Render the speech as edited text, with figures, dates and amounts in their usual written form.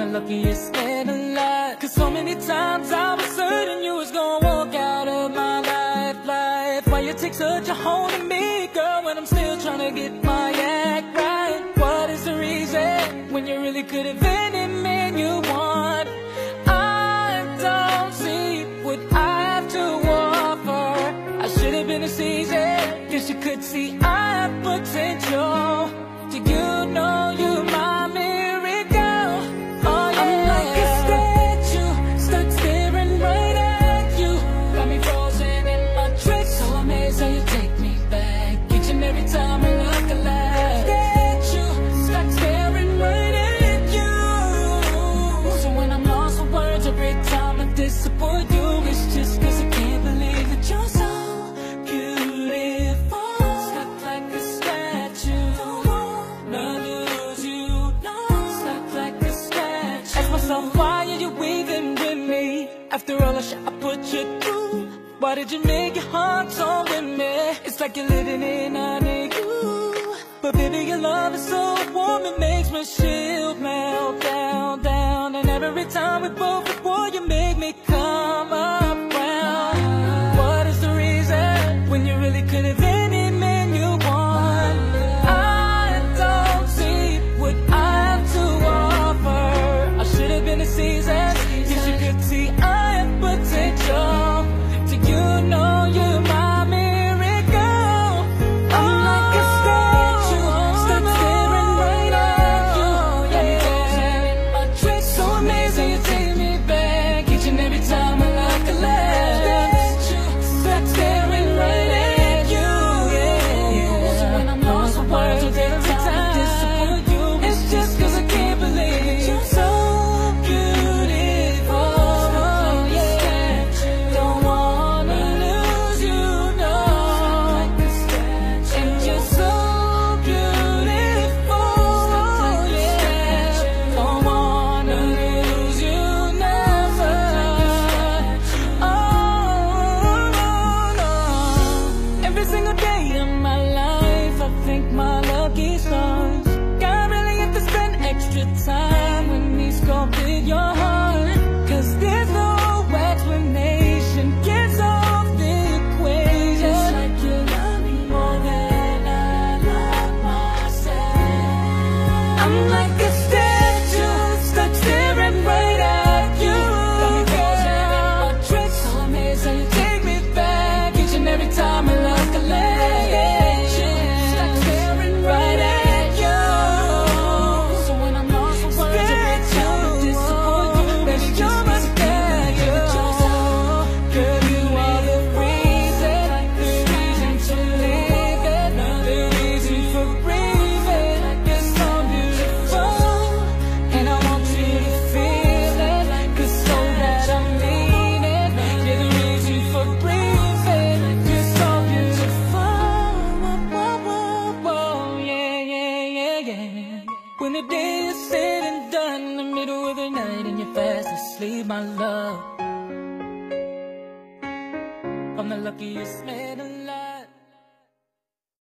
the luckiest man alive. Cause so many times I was certain you was gonna walk out of my life. Why you take such a hold of me, girl, when I'm still trying to get my act right? What is the reason when you really could have any man you want? I don't see what I have to offer. I should have been a season, guess you could see I have potential. Do you know you my miracle? Oh yeah. I'm like a statue, stuck staring right at you. Got me frozen in my tracks, so amazed how you take me back each and every time I look alive. Statue, stuck staring right at you. So when I'm lost for words every time I disappoint you, it's just cause I can't believe that you're so beautiful. Stuck like a statue, not lose you, no. Stuck like a statue. Ask myself, why are you weaving with me? After all the shit I put you through, why did you make your heart so with me? It's like you're living in you. But baby, your love is so warm, it makes my shield melt down. And every time we both before you make me come around. What is the reason when you really could have any man you want? I don't see what I have to offer. I should have been a season, yes you could see I have potential. Do you know you're my miracle? I'm like a statue, stuck staring right at you. Got me frozen in my tracks, so amazing you take me back each and every time I look alive. Stuck staring right at you, yeah. So when I'm lost for words every time I disappoint you, it's just cause I can't believe you're so beautiful. Yeah, don't wanna lose you, no. And you're so beautiful, yeah. Don't wanna lose you, never. Oh, no. Every single day of my life I thank my lucky stars. God really have to spend extra time when he sculpted your heart. Cause there's no explanation, gets off the equation. It's like you love me more than I love myself. I'm like a statue, stuck staring right at you. Got me frozen in my tracks, so amazed how you take me back each and every time I look alive. Stuck staring right at you. So when I'm lost for words every time I disappoint you, baby, you're my statue. Girl, you are the reason to live it, the reason for breathing. You're so beautiful, and I want you to feel it, cause so that I mean it. You're the reason for breathing. You're so beautiful. Whoa, yeah. When the day is said and done, in the middle of the night and you're fast asleep, my love, I'm the luckiest man alive.